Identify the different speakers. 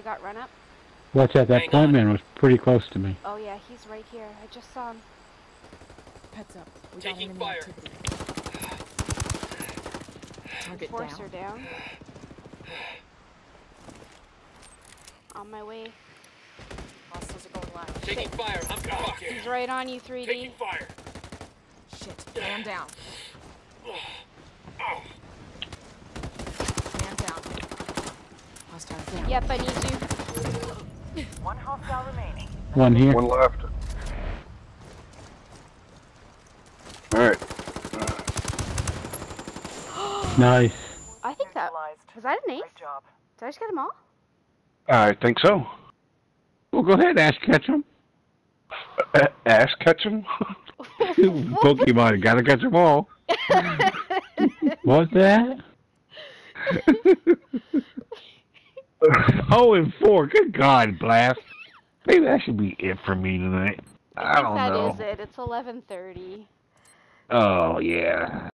Speaker 1: I got run up.
Speaker 2: Watch out, that point man was pretty close to me.
Speaker 1: Oh yeah, he's right here. I just saw him.
Speaker 3: Heads up. We
Speaker 4: Taking
Speaker 3: got enemy
Speaker 4: fire.
Speaker 3: activity. Target
Speaker 1: Enforcer
Speaker 3: down.
Speaker 1: down. On my way.
Speaker 3: Hostiles are going live.
Speaker 4: Taking fire. I'm caught here.
Speaker 1: He's right on you, 3D.
Speaker 4: Taking fire.
Speaker 3: Shit. Man down.
Speaker 4: Oh.
Speaker 3: Man down. Hostile down.
Speaker 1: Yep, I need you.
Speaker 5: One hostile remaining.
Speaker 2: One here.
Speaker 6: One left. Alright.
Speaker 2: Nice.
Speaker 1: I think that was that an ace?
Speaker 5: Great job.
Speaker 1: Did I just get them all?
Speaker 6: I think so.
Speaker 2: Well, go ahead, Ash Ketchum.
Speaker 6: Ash Ketchum?
Speaker 2: Pokemon, gotta catch them all. What's that? 0-4. Good God, Blast. Maybe that should be it for me tonight. I don't know.
Speaker 1: That is it. It's 11:30.
Speaker 2: Oh, yeah.